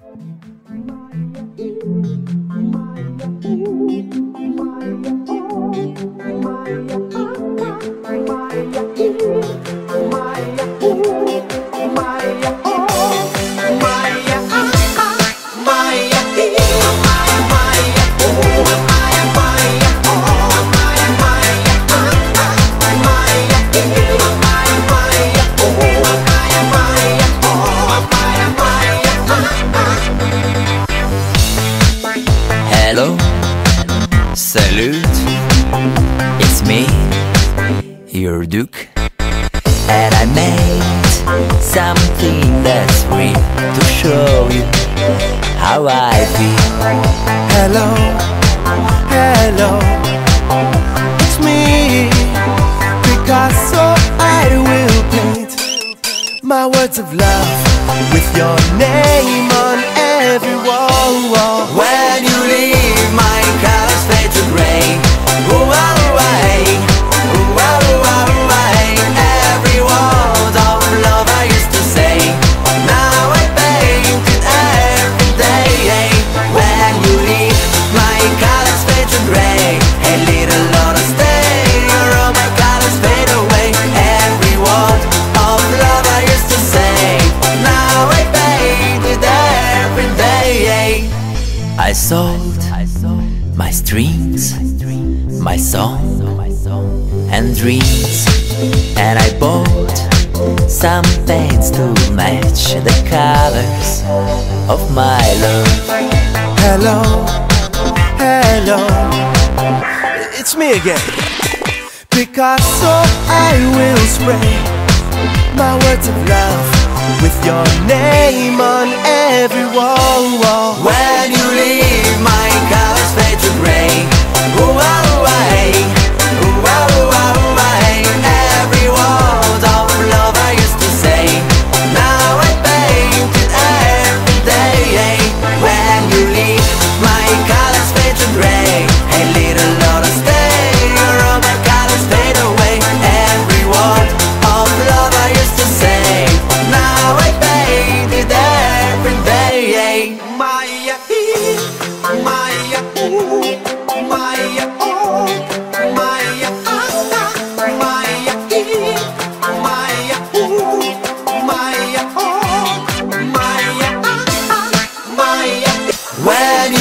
Hello, salute, it's me, your Duke, and I made something that's free to show you how I feel. Hello, hello, it's me, Picasso. I will paint my words of love with your name on every wall. When you leave, my colors fade to gray. Away, away. Every word of love I used to say, now I paint it every day. When you leave, my colors fade to gray. A little longer stay, all my colors fade away. Every word of love I used to say, now I paint it every day. I sold my strings, my song and dreams, and I bought some paints to match the colors of my love. Hello, hello, it's me again, Picasso. I will spray my words of love with your name on every wall. When you leave, my colors fade to gray. Away, away. Every word of love I used to say, now I paint it every day. When you leave, my colors fade to gray. A little longer stay, all my colors fade away. Every word of love I used to say, now I paint it every day. Maya, Maya, Maya, oh, Maya, Maya, Maya, Maya, oh, Maya, Maya. When